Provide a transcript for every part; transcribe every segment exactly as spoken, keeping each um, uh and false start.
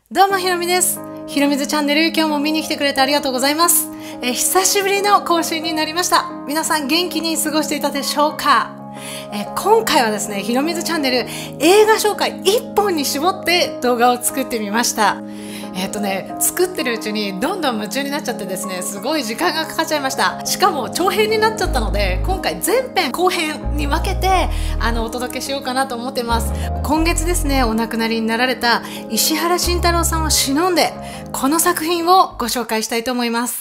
どうもひろみです。ひろみずチャンネル、今日も見に来てくれてありがとうございます。え久しぶりの更新になりました。皆さん元気に過ごしていたでしょうか。え今回はですね、ひろみずチャンネル映画紹介いっぽんに絞って動画を作ってみました。えっとね、作ってるうちにどんどん夢中になっちゃってですね、すごい時間がかかっちゃいました。しかも長編になっちゃったので、今回前編後編に分けてあのお届けしようかなと思ってます。今月ですね、お亡くなりになられた石原慎太郎さんを偲んで、この作品をご紹介したいと思います。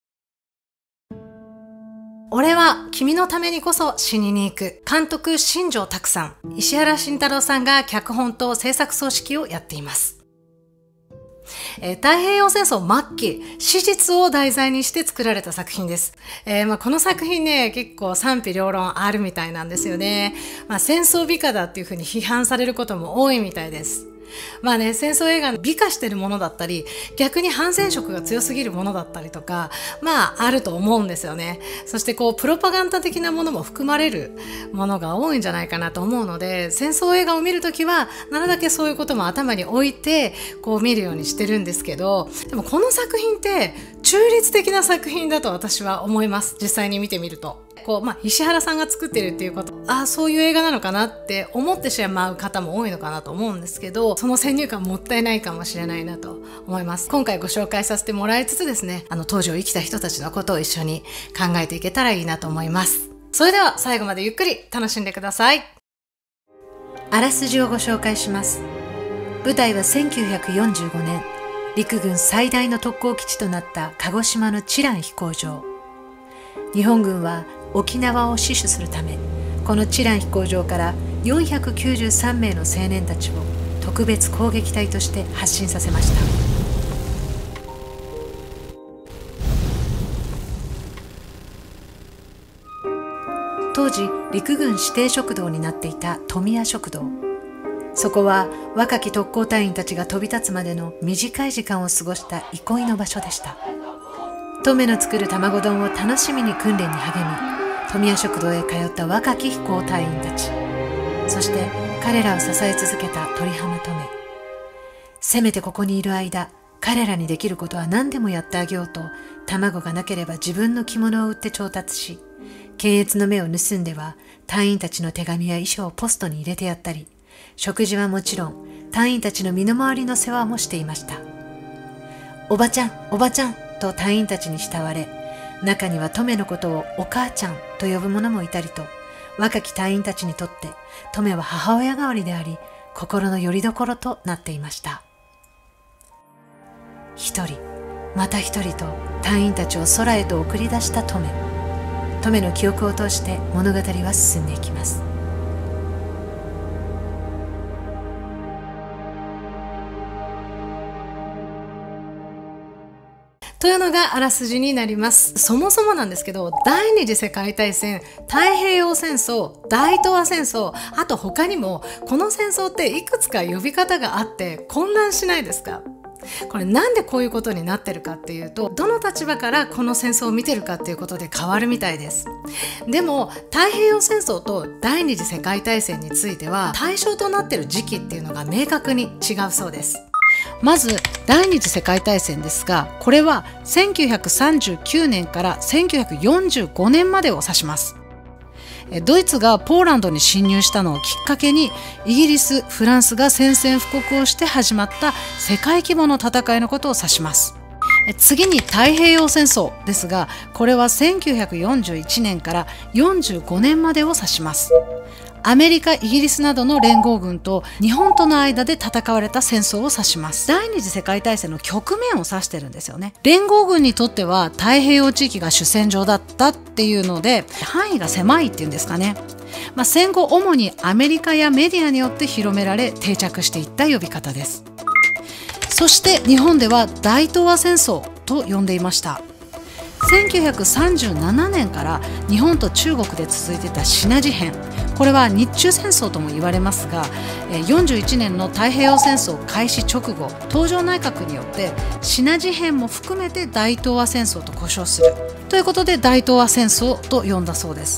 俺は君のためにこそ死にに行く。監督新庄拓さん、石原慎太郎さんが脚本と制作総指揮をやっています。えー、太平洋戦争末期、史実を題材にして作られた作品です。えーまあ、この作品ね、結構賛否両論あるみたいなんですよね。まあ、戦争美化だっていうふうに批判されることも多いみたいです。まあね、戦争映画の美化してるものだったり、逆に反戦色が強すぎるものだったりとか、まああると思うんですよね。そしてこうプロパガンダ的なものも含まれるものが多いんじゃないかなと思うので、戦争映画を見るときはなるだけそういうことも頭に置いてこう見るようにしてるんですけど、でもこの作品って中立的な作品だと私は思います。実際に見てみると。こうまあ、石原さんが作ってるっていうこと、ああそういう映画なのかなって思ってしまう方も多いのかなと思うんですけど、その先入観もったいないかもしれないなと思います。今回ご紹介させてもらいつつですね、あの当時を生きた人たちのことを一緒に考えていけたらいいなと思います。それでは最後までゆっくり楽しんでください。あらすじをご紹介します。舞台はせんきゅうひゃくよんじゅうごねん、陸軍最大の特攻基地となった鹿児島の知覧飛行場。日本軍は沖縄を死守するため、この知覧飛行場からよんひゃくきゅうじゅうさんめいの青年たちを特別攻撃隊として発進させました。当時陸軍指定食堂になっていた富谷食堂。そこは若き特攻隊員たちが飛び立つまでの短い時間を過ごした憩いの場所でした。トメの作る卵丼を楽しみに訓練に励み、富谷食堂へ通った若き飛行隊員たち、そして彼らを支え続けた鳥浜トメ。せめてここにいる間、彼らにできることは何でもやってあげようと、卵がなければ自分の着物を売って調達し、検閲の目を盗んでは隊員たちの手紙や衣装をポストに入れてやったり、食事はもちろん隊員たちの身の回りの世話もしていました。おばちゃん、おばちゃんと隊員たちに慕われ、中にはトメのことをお母ちゃんと呼ぶ者もいたりと、若き隊員たちにとってトメは母親代わりであり、心の拠り所となっていました。一人また一人と隊員たちを空へと送り出したトメ。トメの記憶を通して物語は進んでいきます。というのがあらすじになります。そもそもなんですけど、第二次世界大戦、太平洋戦争、大東亜戦争、あと他にもこの戦争っていくつか呼び方があって混乱しないですか？これなんでこういうことになってるかっていうと、どの立場からこの戦争を見てるかっていうことで変わるみたいです。でも太平洋戦争と第二次世界大戦については対象となってる時期っていうのが明確に違うそうです。まず第二次世界大戦ですが、これはせんきゅうひゃくさんじゅうきゅうねんからせんきゅうひゃくよんじゅうごねんまでを指します。ドイツがポーランドに侵入したのをきっかけに、イギリス、フランスが宣戦布告をして始まった世界規模の戦いのことを指します。次に太平洋戦争ですが、これはせんきゅうひゃくよんじゅういちねんからよんじゅうごねんまでを指します。アメリカ、イギリスなどの連合軍と日本との間で戦われた戦争を指します。第二次世界大戦の局面を指してるんですよね。連合軍にとっては太平洋地域が主戦場だったっていうので、範囲が狭いっていうんですかね。まあ、戦後主にアメリカやメディアによって広められ定着していった呼び方です。そして日本では大東亜戦争と呼んでいました。せんきゅうひゃくさんじゅうななねんから日本と中国で続いていたシナ事変、これは日中戦争とも言われますが、よんじゅういちねんの太平洋戦争開始直後、東条内閣によってシナ事変も含めて大東亜戦争と呼称するということで、大東亜戦争と呼んだそうです。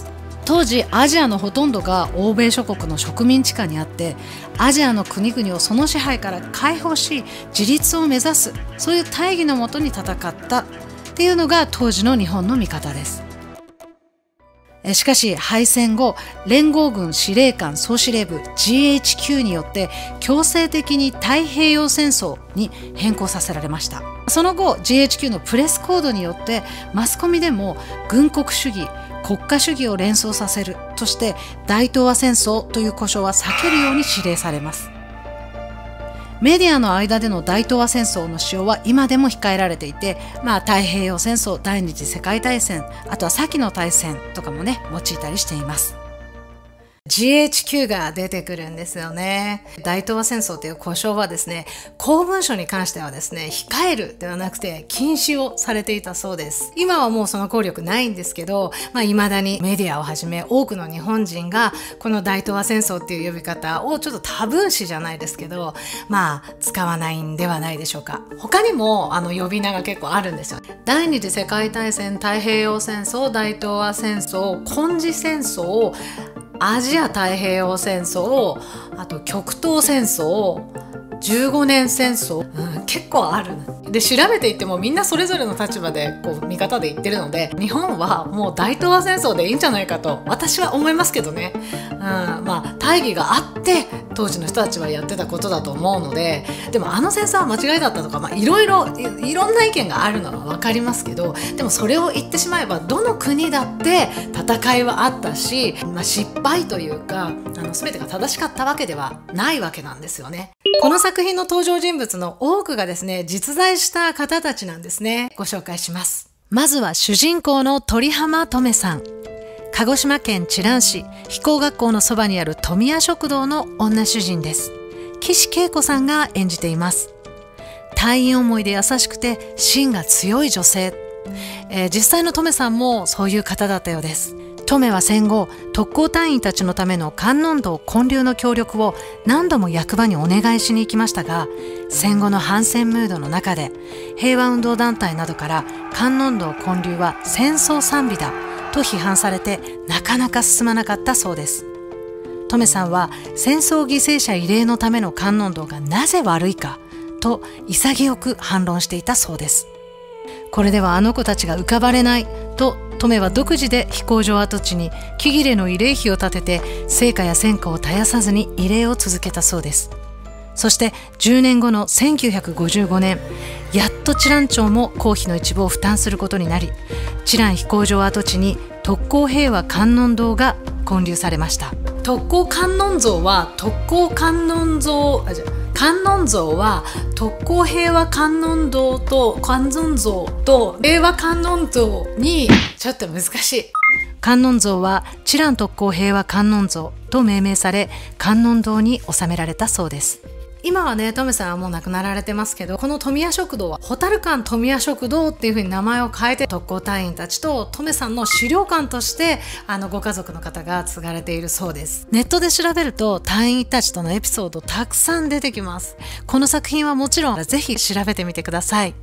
当時アジアのほとんどが欧米諸国の植民地下にあって、アジアの国々をその支配から解放し自立を目指す、そういう大義のもとに戦ったっていうのが当時の日本の見方です。しかし敗戦後、連合軍司令官総司令部 ジーエイチキュー によって強制的に太平洋戦争に変更させられました。その後 ジーエイチキュー のプレスコードによってマスコミでも軍国主義、国家主義を連想させるとして大東亜戦争という呼称は避けるように指令されます。メディアの間での大東亜戦争の使用は今でも控えられていて、まあ、太平洋戦争、第二次世界大戦、あとは先の大戦とかもね用いたりしています。ジーエイチキュー が出てくるんですよね。大東亜戦争という呼称はですね、公文書に関してはですね、控えるではなくて禁止をされていたそうです。今はもうその効力ないんですけど、まあ、未だにメディアをはじめ多くの日本人がこの大東亜戦争っていう呼び方をちょっとタブー視じゃないですけど、まあ使わないんではないでしょうか。他にもあの呼び名が結構あるんですよ。第二次世界大戦、太平洋戦争、大東亜戦争、根治戦争、アジア太平洋戦争、あと極東戦争、じゅうごねん戦争、うん、結構ある。で調べていってもみんなそれぞれの立場でこう見方で言ってるので、日本はもう大東亜戦争でいいんじゃないかと私は思いますけどね。うん、まあ大義があって当時の人たちはやってたことだと思うので、でもあの戦争は間違いだったとか、まあ、いろいろいろんな意見があるのは分かりますけど、でもそれを言ってしまえばどの国だって戦いはあったし、まあ、失敗というかあの全てが正しかったわけではないわけなんですよね。この作品の登場人物の多くがですね、実在した方たちなんですね。ご紹介します。まずは主人公の鳥浜とめさん。鹿児島県知覧市飛行学校のそばにある富谷食堂の女主人です。岸恵子さんが演じています。隊員思いで優しくて芯が強い女性、えー、実際のとめさんもそういう方だったようです。とめは戦後特攻隊員たちのための観音堂建立の協力を何度も役場にお願いしに行きましたが、戦後の反戦ムードの中で平和運動団体などから観音堂建立は戦争賛美だと批判されてなかなか進まなかったそうです。とめさんは戦争犠牲者慰霊のための観音堂がなぜ悪いかと潔く反論していたそうです。これではあの子たちが浮かばれないととめは独自で飛行場跡地に木切れの慰霊碑を建てて聖火や戦果を絶やさずに慰霊を続けたそうです。そしてじゅうねんごのせんきゅうひゃくごじゅうごねん、やっと知覧町も公費の一部を負担することになり、知覧飛行場跡地に特攻平和観音堂が建立されました。特攻観音像は特攻観音像あじゃ観音像は特攻平和観音堂と観音像と平和観音像にちょっと難しい。観音像は知覧特攻平和観音像と命名され観音堂に収められたそうです。今はね、とめさんはもう亡くなられてますけど、この富谷食堂は蛍館富谷食堂っていう風に名前を変えて特攻隊員たちととめさんの資料館としてあのご家族の方が継がれているそうです。ネットで調べると隊員たちとのエピソードたくさん出てきます。この作品はもちろんぜひ調べてみてください。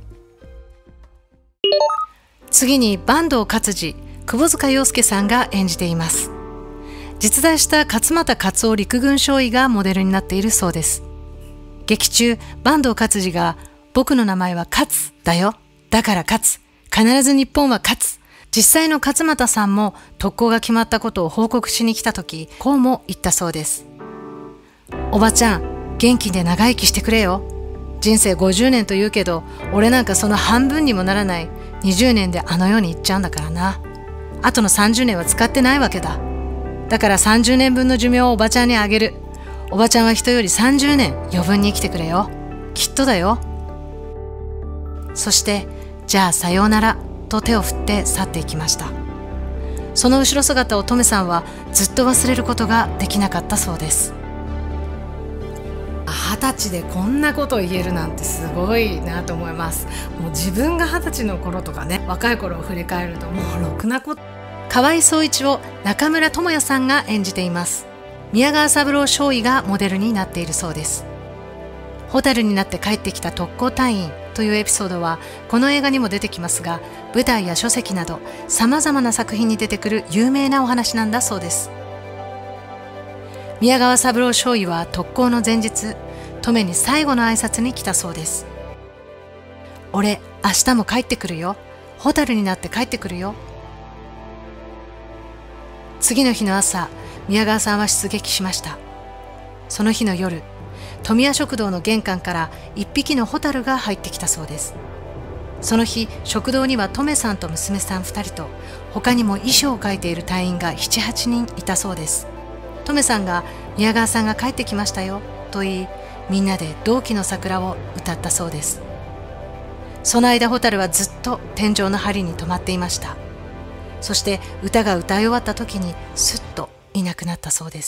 次に坂東勝次、窪塚洋介さんが演じています。実在した勝俣勝夫陸軍少尉がモデルになっているそうです。劇中、坂東勝次が僕の名前は勝だよ。だから勝つ。必ず日本は勝つ。実際の勝俣さんも特攻が決まったことを報告しに来たとき、こうも言ったそうです。おばちゃん、元気で長生きしてくれよ。人生ごじゅうねんと言うけど、俺なんかその半分にもならないにじゅうねんであの世に行っちゃうんだからな。あとのさんじゅうねんは使ってないわけだ。だからさんじゅうねんぶんの寿命をおばちゃんにあげる。おばちゃんは人よりさんじゅうねん余分に生きてくれよ。きっとだよ。そして、じゃあさようならと手を振って去っていきました。その後ろ姿をとめさんはずっと忘れることができなかったそうです。二十歳でこんなことを言えるなんてすごいなと思います。もう自分が二十歳の頃とかね、若い頃を振り返るともうろくなこと。河合総一を中村倫也さんが演じています。宮川三郎少尉がモデルになっているそうです。 ホタルになって帰ってきた特攻隊員というエピソードはこの映画にも出てきますが、舞台や書籍など様々な作品に出てくる有名なお話なんだそうです。宮川三郎少尉は特攻の前日、登米に最後の挨拶に来たそうです。俺、明日も帰ってくるよ。ホタルになって帰ってくるよ。次の日の朝、宮川さんは出撃しました。その日の夜、富谷食堂の玄関から一匹のホタルが入ってきたそうです。その日、食堂にはトメさんと娘さんふたりと、他にも遺書を書いている隊員がななはちにんいたそうです。トメさんが宮川さんが帰ってきましたよと言い、みんなで同期の桜を歌ったそうです。その間、ホタルはずっと天井の梁に止まっていました。そして歌が歌い終わった時にすっといなくなったそうです。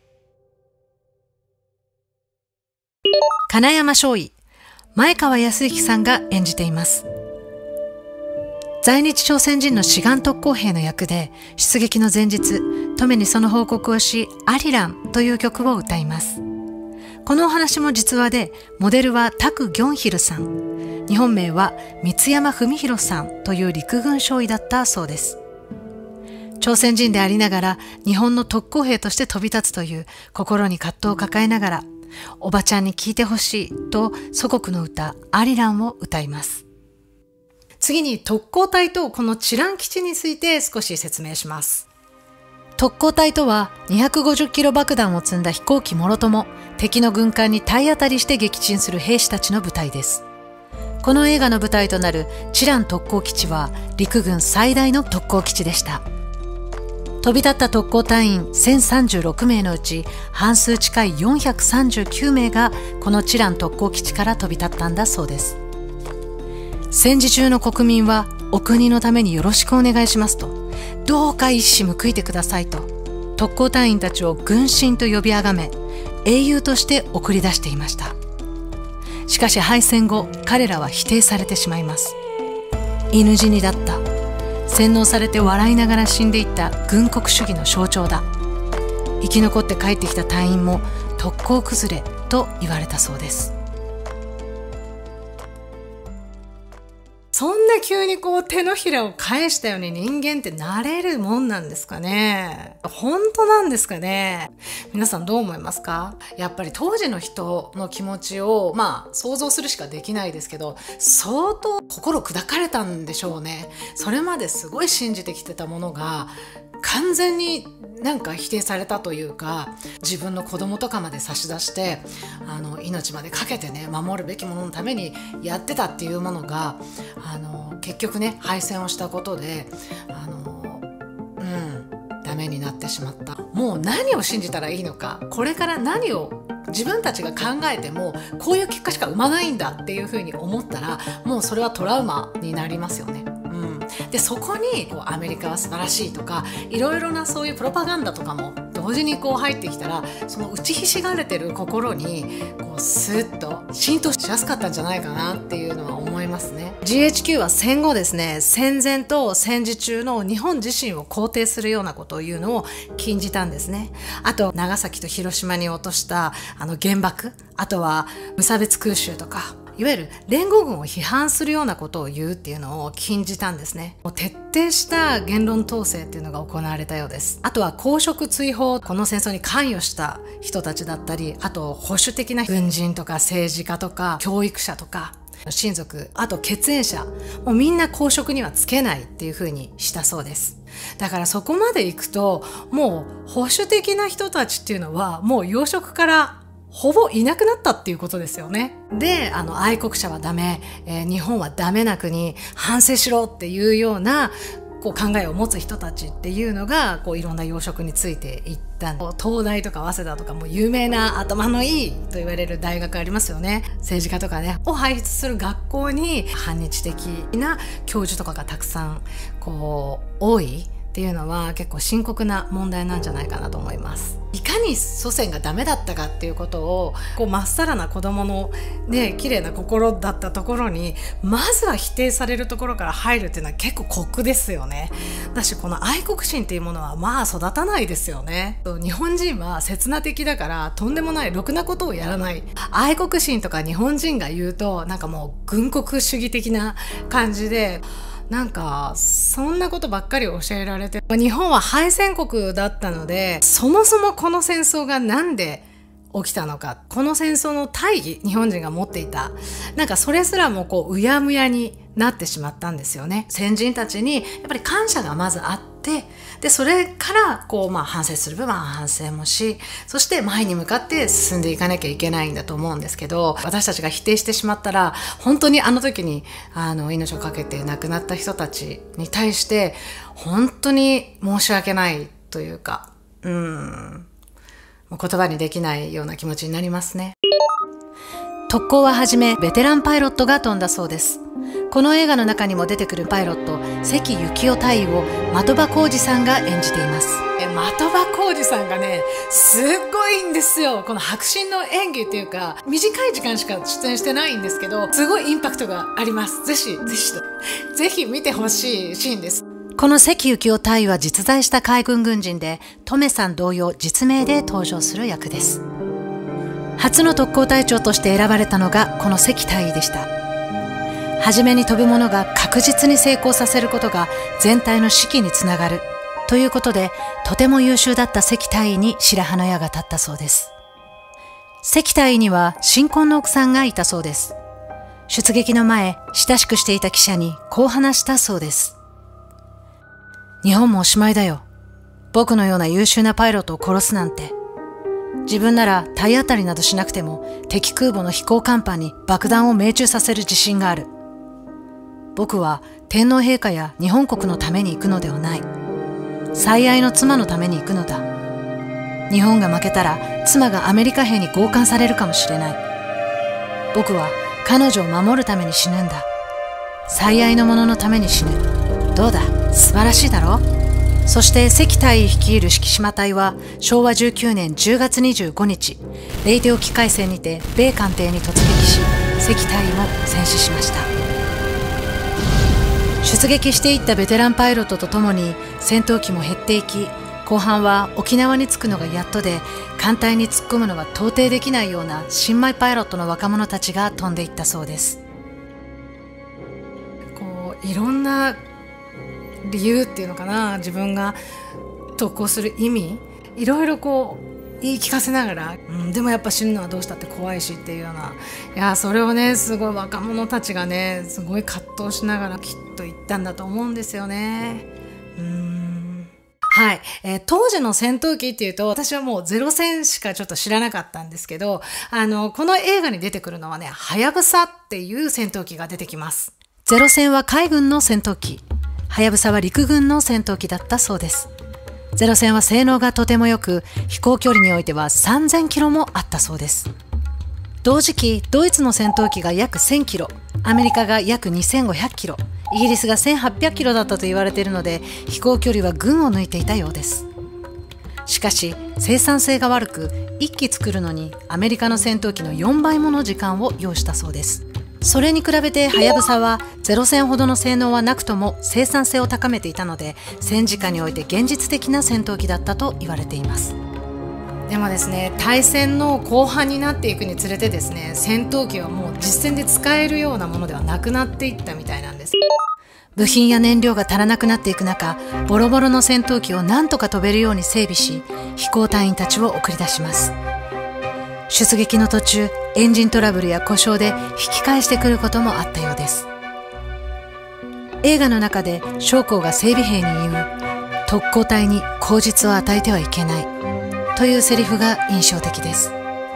金山少尉、前川泰之さんが演じています。在日朝鮮人の志願特攻兵の役で、出撃の前日、登米にその報告をし、アリランという曲を歌います。このお話も実話で、モデルはタク・ギョンヒルさん、日本名は三山文弘さんという陸軍少尉だったそうです。朝鮮人でありながら日本の特攻兵として飛び立つという心に葛藤を抱えながら、おばちゃんに聞いてほしいと祖国の歌アリランを歌います。次に特攻隊とこの知覧基地について少し説明します。特攻隊とはにひゃくごじゅっキロ爆弾を積んだ飛行機もろとも敵の軍艦に体当たりして撃沈する兵士たちの部隊です。この映画の舞台となる知覧特攻基地は陸軍最大の特攻基地でした。飛び立った特攻隊員せんさんじゅうろくめいのうち半数近いよんひゃくさんじゅうきゅうめいがこの知覧特攻基地から飛び立ったんだそうです。戦時中の国民はお国のためによろしくお願いしますと、どうか一矢報いてくださいと、特攻隊員たちを軍神と呼びあがめ、英雄として送り出していました。しかし敗戦後、彼らは否定されてしまいます。犬死にだった。洗脳されて笑いながら死んでいった軍国主義の象徴だ。生き残って帰ってきた隊員も特攻崩れと言われたそうです。そんな急にこう手のひらを返したように人間ってなれるもんなんですかね。本当なんですかね。皆さんどう思いますか？やっぱり当時の人の気持ちをまあ想像するしかできないですけど、相当心砕かれたんでしょうね。それまですごい信じてきてたものが完全になんか否定されたというか、自分の子供とかまで差し出してあの命までかけてね守るべきもののためにやってたっていうものがあの結局ね敗戦をしたことであのうんダメになってしまった。もう何を信じたらいいのか、これから何を自分たちが考えてもこういう結果しか生まないんだっていうふうに思ったら、もうそれはトラウマになりますよね。でそこにこうアメリカは素晴らしいとかいろいろなそういうプロパガンダとかも同時にこう入ってきたら、その打ちひしがれてる心にこうスッと浸透しやすかったんじゃないかなっていうのは思いますね。 ジーエイチキュー は戦後ですね、戦前と戦時中の日本自身を肯定するようなことを言うのを禁じたんですね。あと長崎と広島に落としたあの原爆、あとは無差別空襲とかいわゆる連合軍を批判するようなことを言うっていうのを禁じたんですね。もう徹底した言論統制っていうのが行われたようです。あとは公職追放、この戦争に関与した人たちだったり、あと保守的な軍人とか政治家とか教育者とか親族、あと血縁者、もうみんな公職にはつけないっていう風にしたそうです。だからそこまで行くともう保守的な人たちっていうのはもう養殖からほぼいなくなったっていうことですよね。で、あの愛国者はダメ、えー、日本はダメな国、反省しろっていうようなこう考えを持つ人たちっていうのがこういろんな養殖についていった東大とか早稲田とかも有名な頭のいいと言われる大学ありますよね。政治家とかねを輩出する学校に反日的な教授とかがたくさんこう多いっていうのは結構深刻な問題なんじゃないかなと思います。いかに祖先がダメだったかっていうことをこうまっさらな子供のね綺麗な心だったところにまずは否定されるところから入るっていうのは結構酷ですよね。だしこの愛国心っていうものはまあ育たないですよね。日本人は刹那的だからとんでもないろくなことをやらない。愛国心とか日本人が言うとなんかもう軍国主義的な感じで、なんかそんなことばっかり教えられて、日本は敗戦国だったので、そもそもこの戦争がなんで起きたのか、この戦争の大義、日本人が持っていたなんかそれすらもこううやむやになってしまったんですよね。先人たちにやっぱり感謝がまずあって、でそれからこうまあ反省する部分は反省もし、そして前に向かって進んでいかなきゃいけないんだと思うんですけど、私たちが否定してしまったら本当にあの時にあの命を懸けて亡くなった人たちに対して本当に申し訳ないというか、うーん言葉にできないような気持ちになりますね。特攻ははじめベテランパイロットが飛んだそうです。この映画の中にも出てくるパイロット関幸夫大尉を的場浩二さんが演じています。え的場浩二さんがねすっごいんですよ。この迫真の演技っていうか短い時間しか出演してないんですけど、すごいインパクトがあります。ぜひぜひぜひ見てほしいシーンです。この関幸夫大尉は実在した海軍軍人で、トメさん同様実名で登場する役です。初の特攻隊長として選ばれたのがこの関大尉でした。初めに飛ぶ者が確実に成功させることが全体の士気につながるということで、とても優秀だった関大尉に白羽の矢が立ったそうです。関大尉には新婚の奥さんがいたそうです。出撃の前、親しくしていた記者にこう話したそうです。日本もおしまいだよ。僕のような優秀なパイロットを殺すなんて。自分なら体当たりなどしなくても敵空母の飛行甲板に爆弾を命中させる自信がある。僕は天皇陛下や日本国のために行くのではない。最愛の妻のために行くのだ。日本が負けたら妻がアメリカ兵に強姦されるかもしれない。僕は彼女を守るために死ぬんだ。最愛の者のために死ぬ。どうだ、素晴らしいだろう。そして関大尉率いる敷島隊はしょうわじゅうきゅうねんじゅうがつにじゅうごにち、レイテ沖海戦にて米艦艇に突撃し、関大尉も戦死しました。出撃していったベテランパイロットとともに戦闘機も減っていき、後半は沖縄に着くのがやっとで、艦隊に突っ込むのが到底できないような新米パイロットの若者たちが飛んでいったそうです。こういろんな理由っていうのかな、自分が特攻する意味、いろいろこう言い聞かせながら、うん、でもやっぱ死ぬのはどうしたって怖いしっていうような、いやそれをねすごい若者たちがねすごい葛藤しながらきっと言ったんだと思うんですよね。うーんはい、えー、当時の戦闘機っていうと私はもうゼロ戦しかちょっと知らなかったんですけど、あのこの映画に出てくるのはねはやぶさっていう戦闘機が出てきます。ゼロ戦は海軍の戦闘機、はやぶさは陸軍の戦闘機だったそうです。ゼロ戦は性能がとても良く、飛行距離においてはさんぜんキロもあったそうです。同時期、ドイツの戦闘機が約せんキロ、アメリカが約にせんごひゃくキロ、イギリスがせんはっぴゃくキロだったと言われているので、飛行距離は群を抜いていたようです。しかし、生産性が悪く、いっき作るのにアメリカの戦闘機のよんばいもの時間を要したそうです。それに比べてはやぶさはゼロ戦ほどの性能はなくとも生産性を高めていたので、戦時下において現実的な戦闘機だったと言われています。でもですね、大戦の後半になっていくにつれてですね、戦闘機はもう実戦で使えるようなものではなくなっていったみたいなんです。部品や燃料が足らなくなっていく中、ボロボロの戦闘機を何とか飛べるように整備し、飛行隊員たちを送り出します。出撃の途中、エンジントラブルや故障で引き返してくることもあったようです。映画の中で将校が整備兵に言う、特攻隊に口実を与えてはいけないというセリフが印象的です。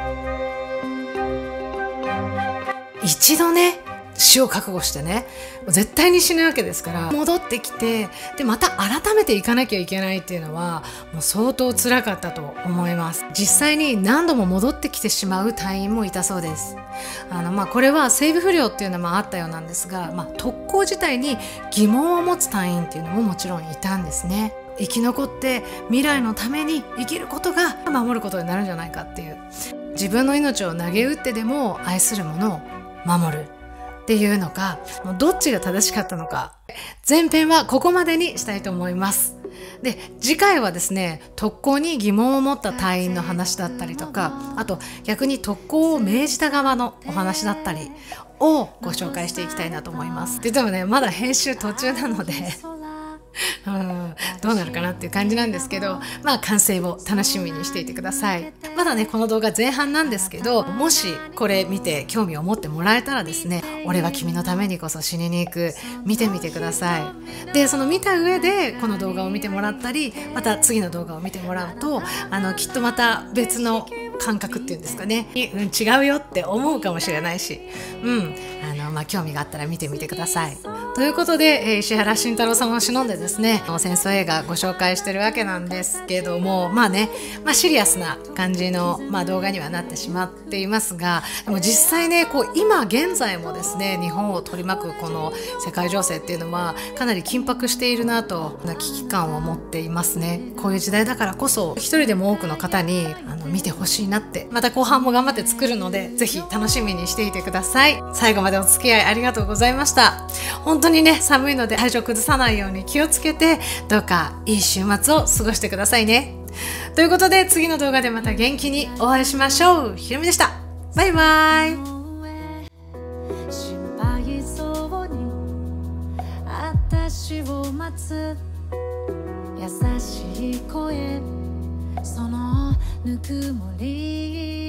一度ね、死を覚悟してね、絶対に死ぬわけですから、戻ってきて、でまた改めて行かなきゃいけないっていうのはもう相当辛かったと思います。実際に何度も戻ってきてしまう隊員もいたそうです。あのまあこれは整備不良っていうのもあったようなんですが、まあ、特攻自体に疑問を持つ隊員っていうのももちろんいたんですね。 生き残って未来のために生きることが守ることになるんじゃないかっていう、自分の命を投げ打ってでも愛するものを守るっていうのか、もうどっちが正しかったのか、前編はここまでにしたいと思います。で、次回はですね、特攻に疑問を持った隊員の話だったりとか、あと逆に特攻を命じた側のお話だったりをご紹介していきたいなと思います。って言ってもね、まだ編集途中なのでうん、どうなるかなっていう感じなんですけど、まあ完成を楽しみにしていてください。まだねこの動画前半なんですけど、もしこれ見て興味を持ってもらえたらですね、俺は君のためにこそ死にに行く、見てみてください。でその見た上でこの動画を見てもらったり、また次の動画を見てもらうと、あのきっとまた別の感覚っていうんですかね、うん、違うよって思うかもしれないし、うんあのまあ、興味があったら見てみてください。ということで、えー、石原慎太郎さんを忍んでですね、戦争映画ご紹介してるわけなんですけども、まあね、まあ、シリアスな感じの、まあ、動画にはなってしまっていますが、でも実際ねこう今現在もですね、日本を取り巻くこの世界情勢っていうのはかなり緊迫しているなと危機感を持っていますね。こういう時代だからこそ一人でも多くの方にあの見てほしいなって、また後半も頑張って作るので、ぜひ楽しみにしていてください。最後までお付き合いありがとうございました。本当にね寒いので体調崩さないように気をつけて、どうかいい週末を過ごしてくださいね。ということで次の動画でまた元気にお会いしましょう。ひろみでした。バイバイ。心配そうに私を待つ優しい声、そのぬくもり